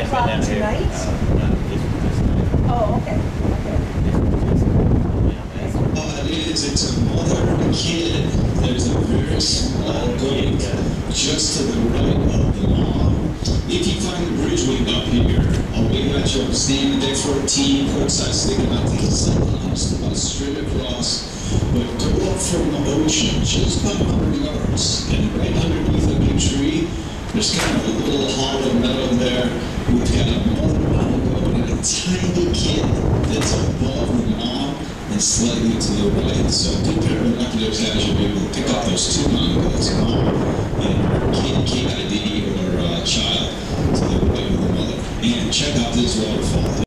o'clock tonight? Oh, okay. It's a mother and a kid. There's a very small goat just to the right of the mom. If you find the bridge wing up here, I'll wait at you. I'm standing deck 14, courtside sticking out. Take it just about straight across. But go up from the ocean, just about 100 yards. And right underneath a big tree, there's kind of a little hollow meadow there. We've got a mother on a goat and a tiny kid that's above the mom and slightly to the right. So a good pair of binoculars has you be able to pick up those two goats, mom and her kid, ID or child, to the right of the mother. And check out this waterfall.